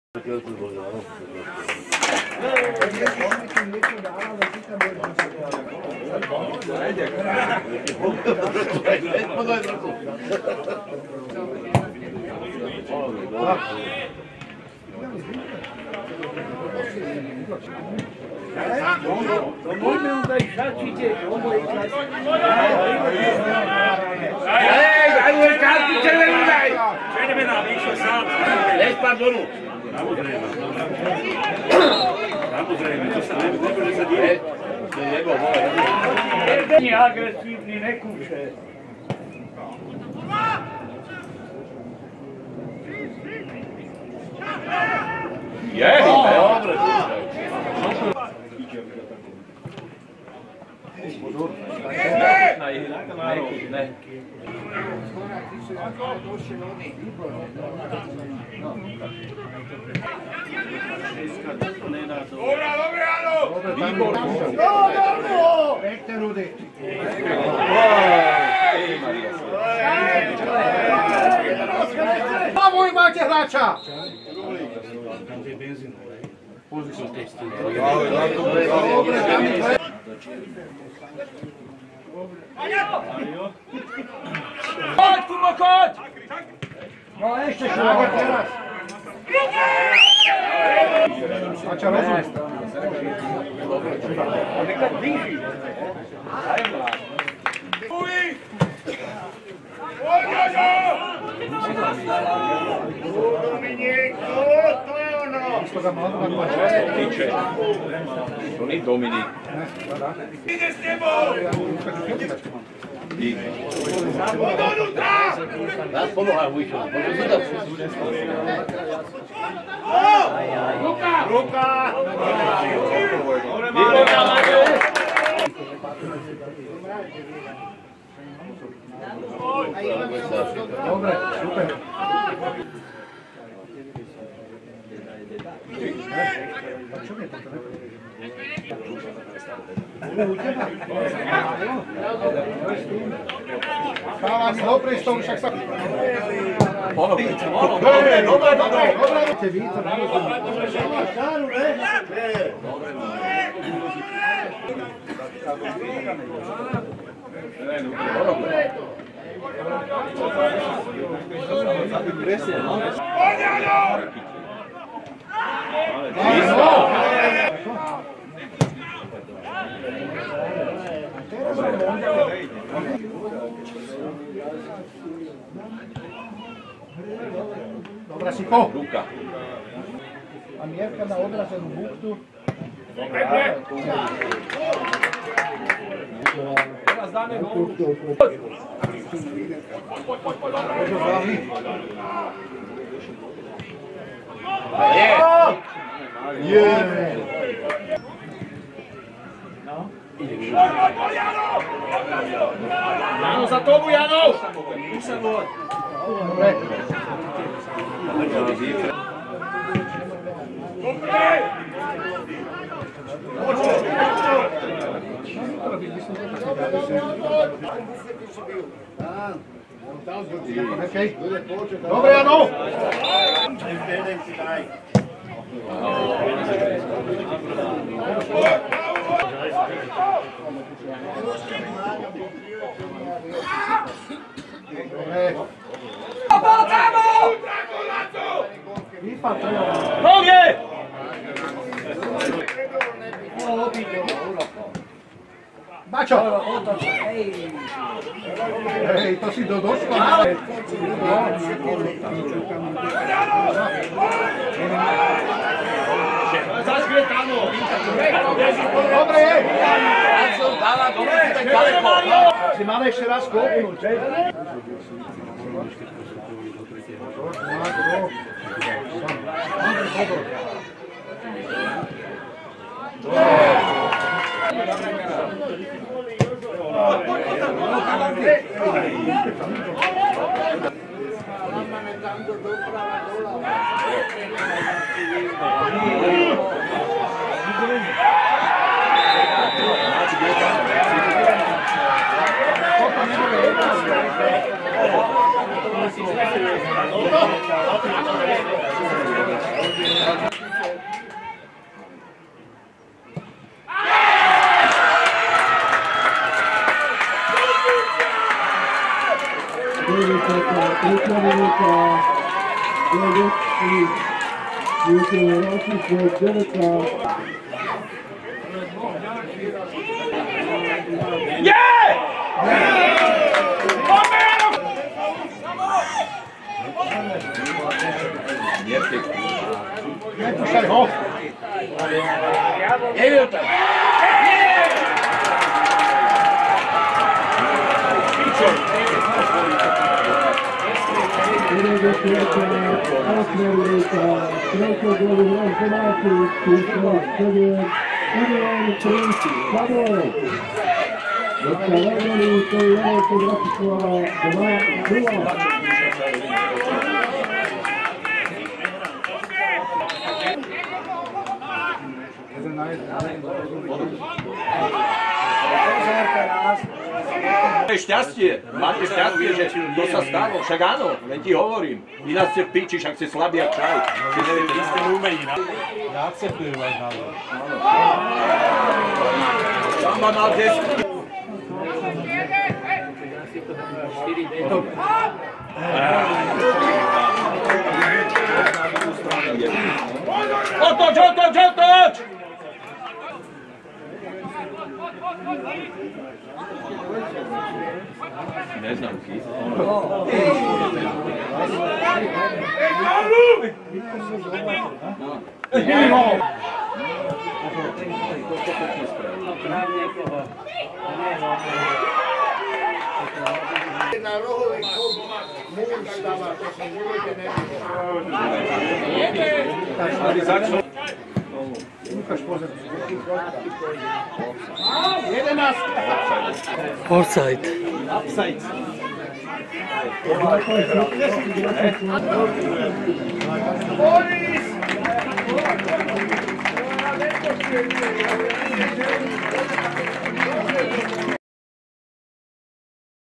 Nemojme onda ih šačite, ovo je čas. Ajmo je kartu crvenu daj! Crvena, išao sam. Ej, pardonu! Nije agresivni, ne kuće. Dobro! Bravo imate hrača! Kod, kurva, kod! No, ešte ću ovo teraz. Hrača rozum. Nekad diži. Isto ga malo na Tiče. To nije Dominik. Ide s njebom! Od unutra! Nas pomoha uvišu. Ruka! Ruka! Dobre, super. Hvala mi dobro što však sam. Dobre, dobre, dobre, dobre. Te vidite, dobra si po. Ruka. Amjerka na odraženu buktu. Teraz dane gol. Jano, za tobu, Jano! Dobre, Jano! Noge! Bačo! Ej, to si došla. Zaškre tamo! Dobre, ej! Si máme ešte raz kopnúť, že? Ne puštaj ho! Evo tam. Šťastie, máte šťastie, že to sa stalo, však áno, len ti hovorím. Ináč ste v piči, však ste slabí jak čaj. Si neviete, vy ste umení, no? Ja akceptujem váš názor. Tam ma mal 10. Otoč, otoč, otoč! Neznám ti. Na rohový múr stáva, to som v živote nevidel. Lukáš, pozor. 11. Offside. Upside. Boris!